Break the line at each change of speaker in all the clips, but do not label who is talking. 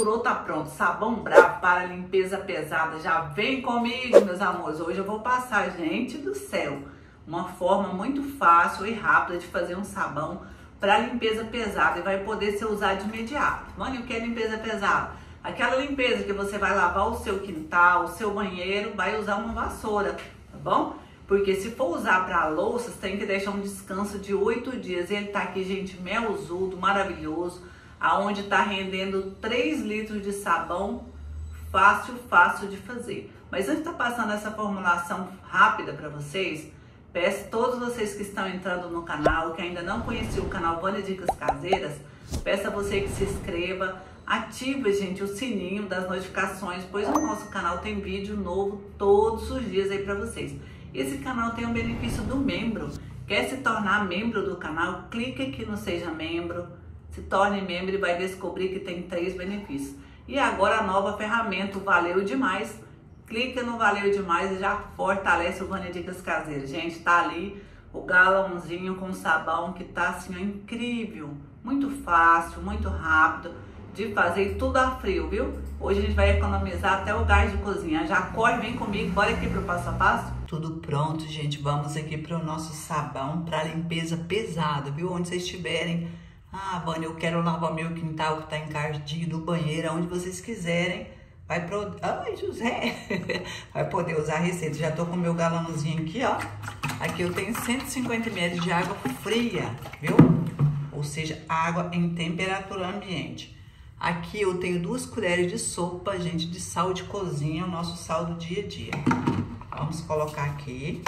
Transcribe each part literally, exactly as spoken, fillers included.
mostrou, tá pronto. Sabão Bravo para limpeza pesada. Já vem comigo, meus amores. Hoje eu vou passar, gente do céu, uma forma muito fácil e rápida de fazer um sabão para limpeza pesada e vai poder ser usado de imediato. Mano, o que é limpeza pesada? Aquela limpeza que você vai lavar o seu quintal, o seu banheiro, vai usar uma vassoura, tá bom? Porque se for usar para louças, tem que deixar um descanso de oito dias. Ele tá aqui, gente, melzudo, maravilhoso, aonde tá rendendo três litros de sabão, fácil, fácil de fazer. Mas antes de tá passando essa formulação rápida para vocês, peço a todos vocês que estão entrando no canal, que ainda não conheciam o canal Vânia Dicas Caseiras, peço a você que se inscreva, ativa, gente, o sininho das notificações, pois o nosso canal tem vídeo novo todos os dias aí para vocês. Esse canal tem um benefício do membro. Quer se tornar membro do canal? Clique aqui no Seja Membro, se torne membro e vai descobrir que tem três benefícios. E agora a nova ferramenta, o Valeu Demais. Clica no Valeu Demais e já fortalece o Vânia Dicas Caseiras. Gente, tá ali o galãozinho com sabão que tá assim, ó, incrível. Muito fácil, muito rápido de fazer, tudo a frio, viu? Hoje a gente vai economizar até o gás de cozinha. Já corre, vem comigo, bora aqui pro passo a passo. Tudo pronto, gente. Vamos aqui pro nosso sabão para limpeza pesada, viu? Onde vocês estiverem. Ah, Vânia, eu quero lavar meu quintal que tá encardido, o banheiro, onde vocês quiserem. Vai pro... Ai, José! Vai poder usar a receita. Já tô com o meu galãozinho aqui, ó. Aqui eu tenho cento e cinquenta mililitros de água fria, viu? Ou seja, água em temperatura ambiente. Aqui eu tenho duas colheres de sopa, gente, de sal de cozinha, o nosso sal do dia a dia. Vamos colocar aqui.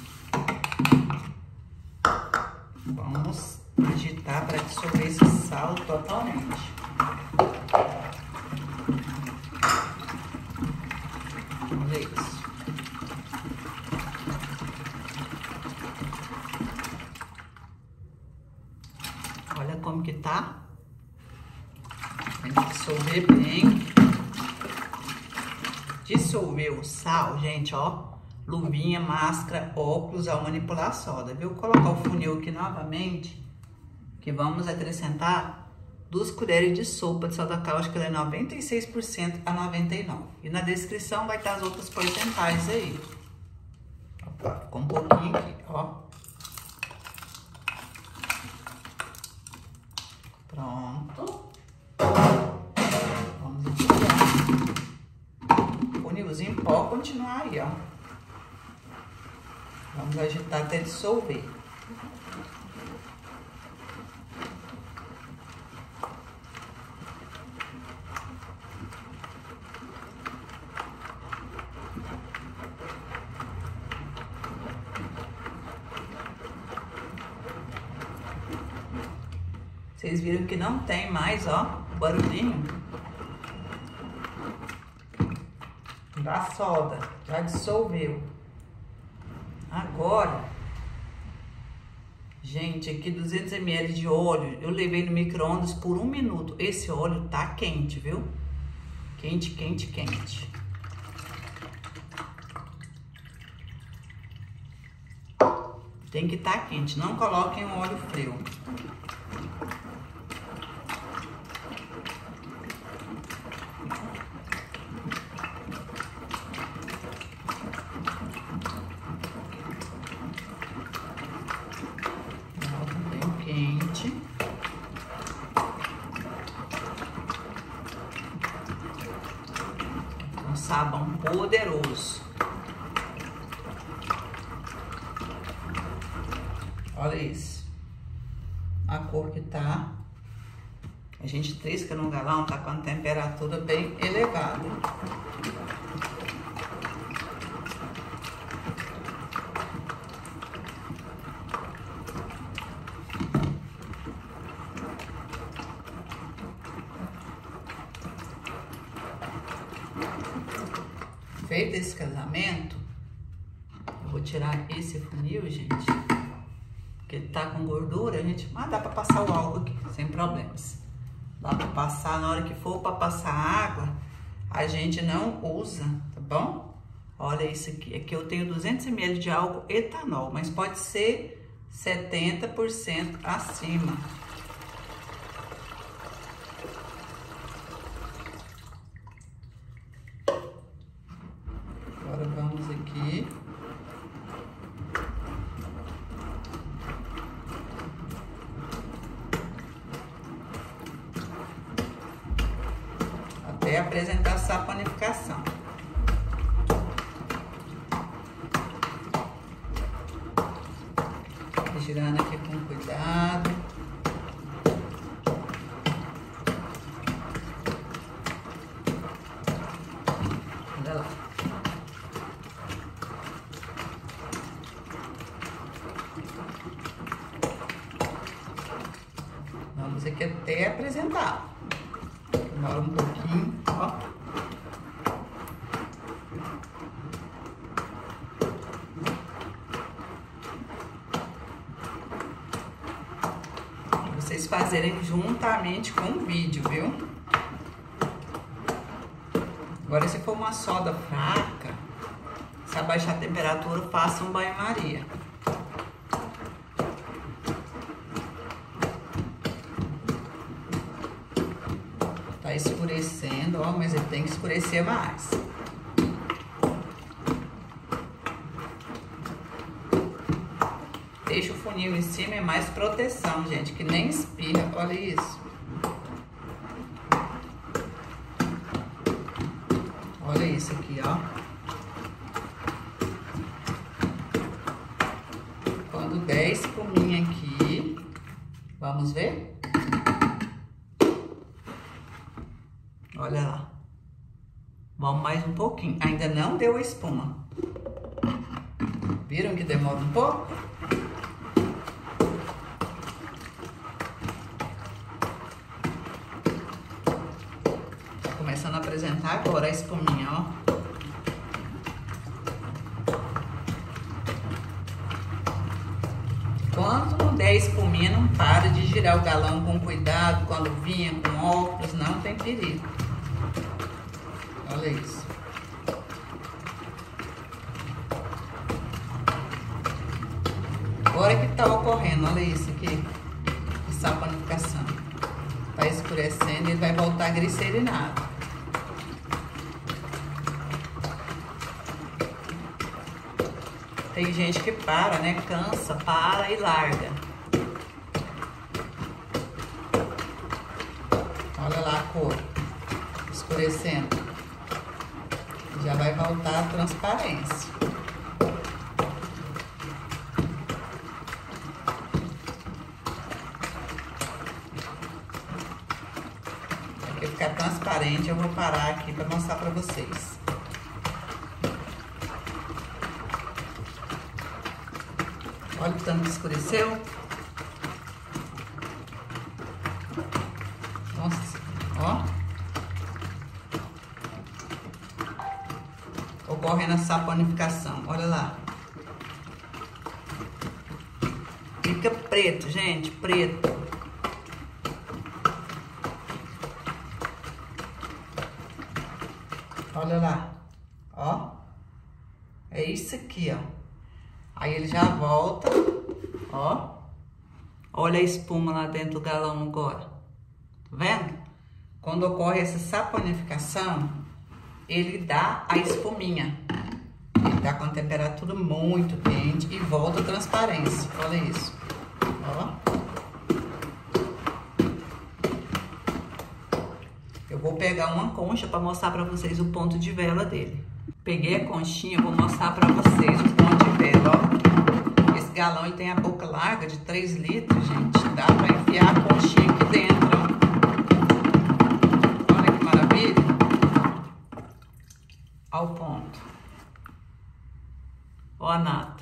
Vamos agitar para dissolver esse sal totalmente. Olha isso. Olha como que tá. Tem que dissolver bem. Dissolver o sal, gente, ó. Luvinha, máscara, óculos, a manipular soda, viu? Colocar o funil aqui novamente, que vamos acrescentar duas colheres de sopa de soda cáustica, ela é noventa e seis por cento a noventa e nove por cento. E na descrição vai estar as outras porcentagens aí. Opa, ficou um pouquinho aqui, ó. Pronto. Vamos atirar. O funilzinho pode continuar aí, ó. Vamos agitar até dissolver. Vocês viram que não tem mais, ó, o barulhinho da soda. Já dissolveu. Agora, gente, aqui duzentos mililitros de óleo, eu levei no micro-ondas por um minuto. Esse óleo tá quente, viu? Quente, quente, quente. Tem que estar quente, não coloquem o óleo frio. Quente. Um sabão poderoso. Olha isso. A cor que tá. A gente trisca no galão, tá com a temperatura bem elevada. Feito esse casamento, eu vou tirar esse funil, gente, porque ele tá com gordura, gente, mas dá pra passar o álcool aqui, sem problemas. Dá pra passar, na hora que for pra passar água, a gente não usa, tá bom? Olha isso aqui, aqui eu tenho duzentos mililitros de álcool etanol, mas pode ser setenta por cento acima. apresentar a saponificação. Girando aqui com cuidado. Olha lá. Vamos aqui até apresentar. Demora um pouquinho, ó. Vocês fazerem juntamente com o vídeo, viu? Agora, se for uma soda fraca, se abaixar a temperatura, faça um banho-maria. Tá escurecendo, ó, mas ele tem que escurecer mais. Deixa o funil em cima, é mais proteção, gente, que nem espirra, olha isso. Olha isso aqui, ó. Quando der a espuminha aqui, vamos ver? Olha lá. Vamos mais um pouquinho, ainda não deu a espuma. Viram que demora um pouco? Começando a apresentar agora a espuminha, ó. Quando não der espuminha, não para de girar o galão com cuidado. Quando vinha com óculos, não tem perigo. Olha isso. Agora que tá ocorrendo, olha isso aqui. A saponificação. Tá escurecendo e ele vai voltar glicerinado. Tem gente que para, né? Cansa, para e larga. Olha lá a cor. Escurecendo. Já vai voltar a transparência. Para ficar transparente, eu vou parar aqui para mostrar para vocês. Olha o tanto que escureceu. Nossa, ó. Ocorrendo a saponificação, olha lá. Fica preto, gente, preto. Olha lá, ó. É isso aqui, ó. Aí ele já volta, ó. Olha a espuma lá dentro do galão agora. Tá vendo? Quando ocorre essa saponificação, ele dá a espuminha. Ele dá com a temperatura muito quente e volta a transparência. Olha isso. Ó. Eu vou pegar uma concha para mostrar para vocês o ponto de vela dele. Peguei a conchinha, vou mostrar para vocês o ponto de vela, ó. Esse galão ele tem a boca larga de três litros, gente. Dá para enfiar a conchinha aqui dentro, ó. Olha que maravilha. Ao ponto. Ó a nata.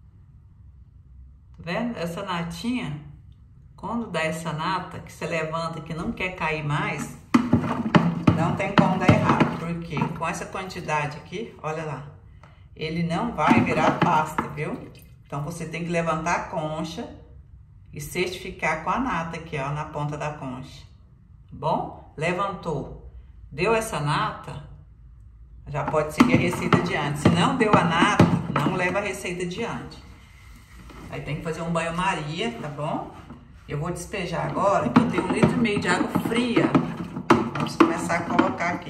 Tá vendo? Essa natinha, quando dá essa nata, que você levanta que não quer cair mais, não tem como dar errado. Porque com essa quantidade aqui, olha lá, ele não vai virar pasta, viu? Então, você tem que levantar a concha e certificar com a nata aqui, ó, na ponta da concha. Bom? Levantou. Deu essa nata, já pode seguir a receita adiante. Se não deu a nata, não leva a receita adiante. Aí tem que fazer um banho-maria, tá bom? Eu vou despejar agora, que eu tenho um litro e meio de água fria. Vamos começar a colocar aqui.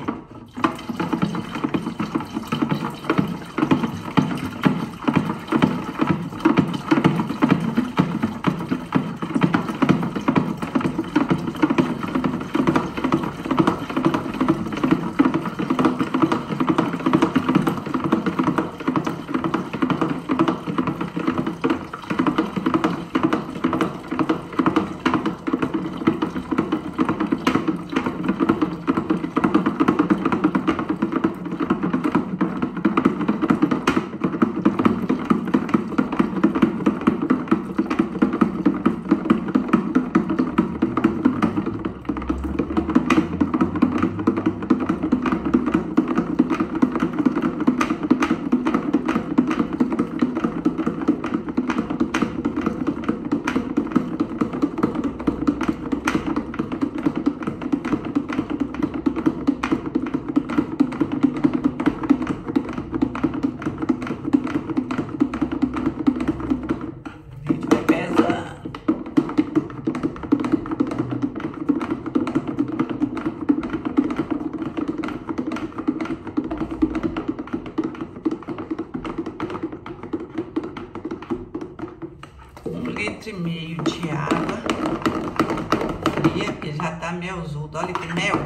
litro e meio de água fria, que já tá melzudo. Olha que mel.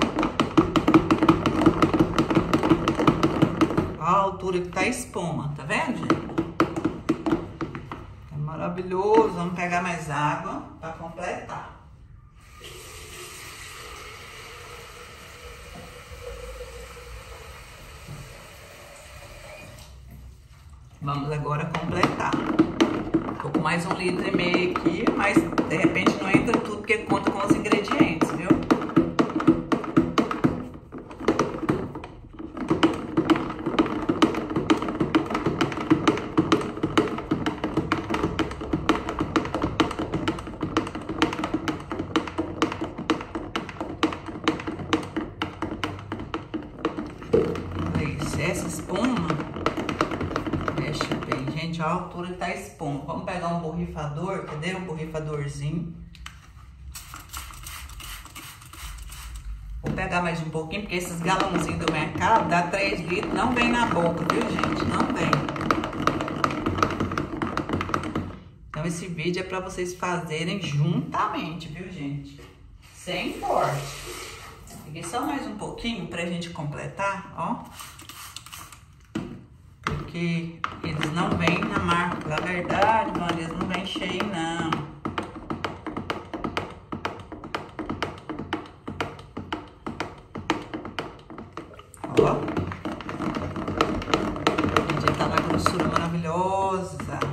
Olha a altura que tá a espuma, tá vendo, gente? É maravilhoso. Vamos pegar mais água para completar. Vamos agora completar. Tô com mais um litro e meio aqui, mas de repente não entra tudo porque conta com os ingredientes, viu? Olha isso, essa espuma. Mexe bem, gente, a altura tá a espuma. Vamos pegar um borrifador, cadê um borrifadorzinho? Vou pegar mais um pouquinho, porque esses galãozinhos do mercado dá três litros, não vem na boca, viu, gente? Não vem. Então esse vídeo é pra vocês fazerem juntamente, viu, gente? Sem corte. Peguei só mais um pouquinho pra gente completar, ó. Porque eles não vêm na marca, na verdade, mano, eles não vêm cheios, não. Ó. Gente, já tá uma grossura maravilhosa.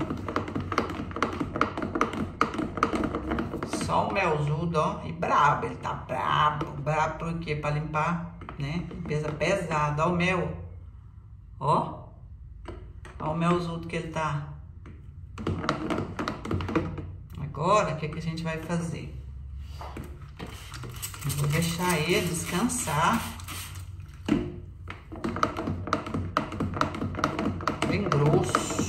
Só o melzudo, ó, e brabo, ele tá brabo. Brabo por quê? Pra limpar, né? Limpeza pesada, ó o mel. Ó. Olha o melzudo que ele tá. Agora, o que, que a gente vai fazer? Eu vou deixar ele descansar. Bem grosso.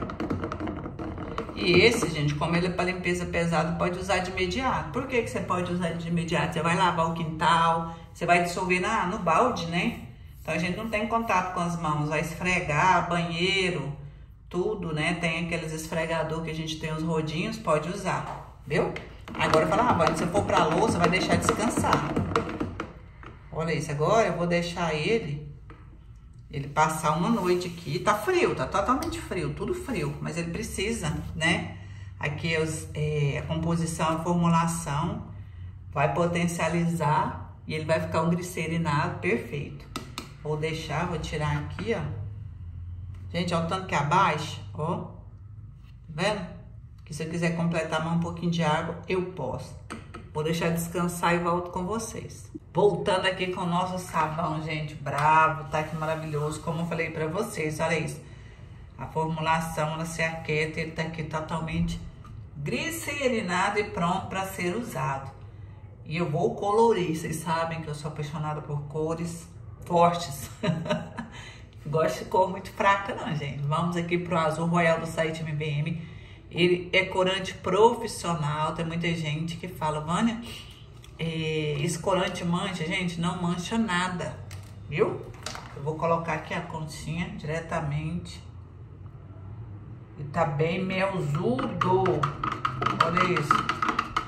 E esse, gente, como ele é para limpeza pesada, pode usar de imediato. Por que, que você pode usar de imediato? Você vai lavar o quintal, você vai dissolver na, no balde, né? Então, a gente não tem contato com as mãos, vai esfregar, banheiro, tudo, né? Tem aqueles esfregador que a gente tem os rodinhos, pode usar, viu? Agora, fala, ah, se você for pra louça, vai deixar descansar. Olha isso, agora eu vou deixar ele, ele passar uma noite aqui. Tá frio, tá totalmente frio, tudo frio, mas ele precisa, né? Aqui os, é, a composição, a formulação vai potencializar e ele vai ficar um glicerinado perfeito. Vou deixar, vou tirar aqui, ó. Gente, olha o tanto que abaixa, ó. Tá vendo? Que se eu quiser completar mais um pouquinho de água, eu posso. Vou deixar descansar e volto com vocês. Voltando aqui com o nosso sabão, gente, bravo, tá aqui maravilhoso. Como eu falei pra vocês, olha isso. A formulação, ela se aquieta, ele tá aqui totalmente glicerinado e pronto pra ser usado. E eu vou colorir, vocês sabem que eu sou apaixonada por cores fortes. Gosto de cor muito fraca não, gente. Vamos aqui pro azul royal do site M B M. Ele é corante profissional. Tem muita gente que fala, Vânia, é, esse corante mancha. Gente, não mancha nada, viu? Eu vou colocar aqui a conchinha diretamente. E tá bem melzudo. Olha isso.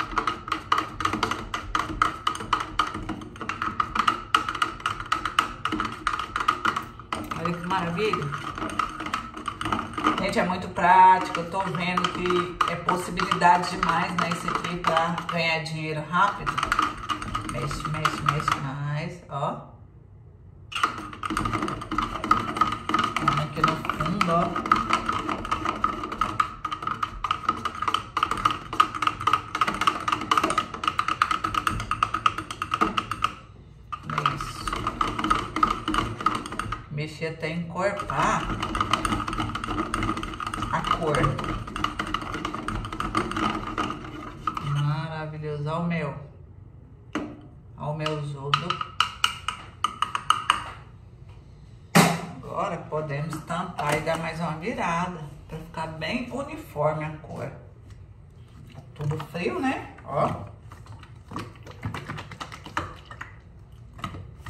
Olha que maravilha. Gente, é muito prático. Eu tô vendo que é possibilidade demais, né? Isso aqui pra ganhar dinheiro rápido. Mexe, mexe, mexe mais, ó. Vamos aqui no fundo, ó. Mexer até encorpar a cor. Maravilhoso. Olha o mel. Olha o melzudo. Agora podemos tampar e dar mais uma virada para ficar bem uniforme a cor. Tá tudo frio, né? Ó.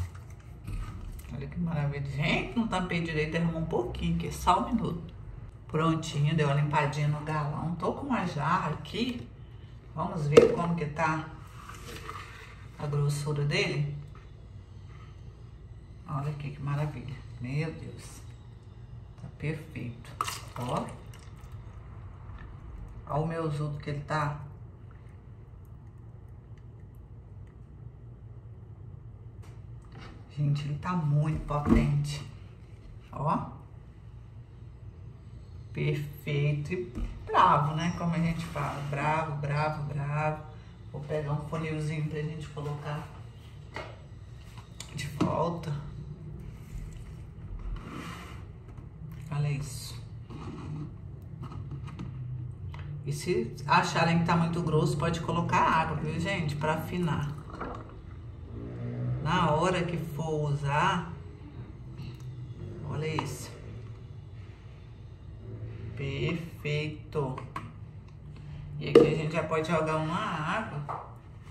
Olha que maravilha. Gente, não tampei direito, arrumou um pouquinho, que é só um minuto. Prontinho, deu uma limpadinha no galão. Tô com uma jarra aqui. Vamos ver como que tá a grossura dele. Olha aqui que maravilha. Meu Deus. Tá perfeito. Ó. Olha o meuzudo que ele tá. Gente, ele tá muito potente. Ó. Perfeito e bravo, né? Como a gente fala. Bravo, bravo, bravo. Vou pegar um funilzinho pra gente colocar de volta. Olha isso. E se acharem que tá muito grosso, pode colocar água, viu, gente? Pra afinar. Na hora que for usar, olha isso. Perfeito. E aqui a gente já pode jogar uma água.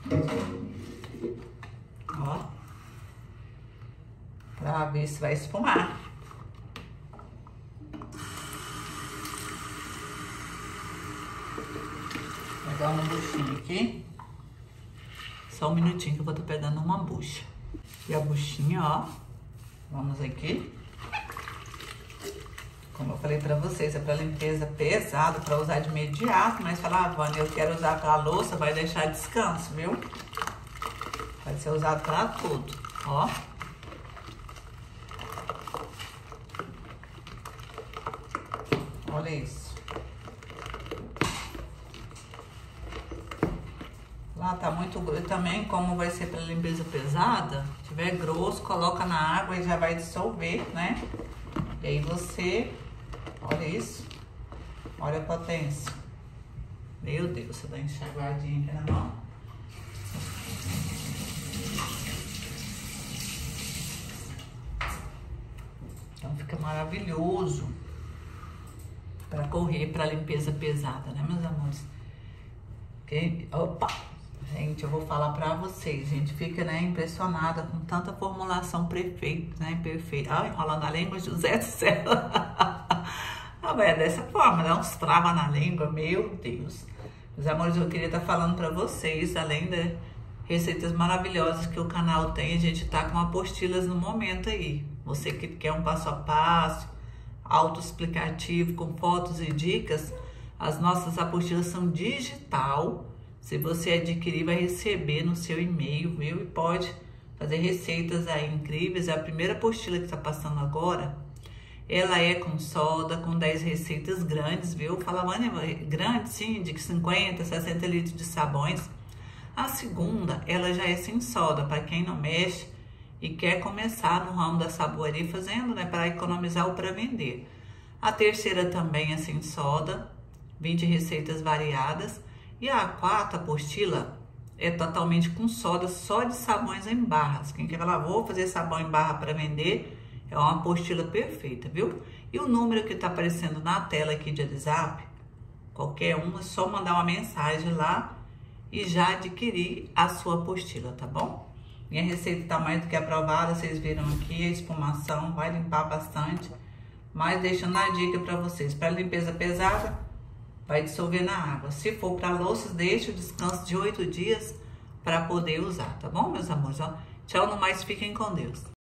Ó. Pra ver se vai espumar. Vou pegar uma buchinha aqui. Só um minutinho que eu vou estar pegando uma bucha. E a buchinha, ó. Vamos aqui. Como eu falei pra vocês, é pra limpeza pesada, pra usar de imediato. Mas falar, ah, Vânia, eu quero usar pra louça, vai deixar descanso, viu? Vai ser usado pra tudo, ó. Olha isso. Lá tá muito grosso. Também, como vai ser pra limpeza pesada, se tiver grosso, coloca na água e já vai dissolver, né? E aí você... Olha isso. Olha a potência. Meu Deus, você dá uma enxaguadinha aqui na mão. Então fica maravilhoso para correr para limpeza pesada, né, meus amores? Okay? Opa! Gente, eu vou falar para vocês, gente, fica, né, impressionada com tanta formulação perfeita, né, perfeita. Ai, enrolando a língua, José do céu. Ah, é dessa forma, dá uns travas na língua, meu Deus. Meus amores, eu queria estar falando para vocês, além de receitas maravilhosas que o canal tem, a gente tá com apostilas no momento aí. Você que quer um passo a passo, autoexplicativo, com fotos e dicas, as nossas apostilas são digital. Se você adquirir, vai receber no seu e-mail, viu? E pode fazer receitas aí incríveis. É a primeira apostila que está passando agora. Ela é com soda, com dez receitas grandes, viu? Fala, Vânia, grande, sim, de cinquenta, sessenta litros de sabões. A segunda, ela já é sem soda, para quem não mexe e quer começar no ramo da saboaria fazendo, né? Para economizar ou para vender. A terceira também é sem soda, vinte receitas variadas. E a quarta apostila é totalmente com soda, só de sabões em barras. Quem quer falar, vou fazer sabão em barra para vender, é uma apostila perfeita, viu? E o número que tá aparecendo na tela aqui de WhatsApp, qualquer um, é só mandar uma mensagem lá e já adquirir a sua apostila, tá bom? Minha receita tá mais do que aprovada, vocês viram aqui a espumação, vai limpar bastante. Mas deixando a dica para vocês, para limpeza pesada, vai dissolver na água. Se for para louças, deixa o descanso de oito dias para poder usar, tá bom, meus amores? Ó, tchau, no mais, fiquem com Deus.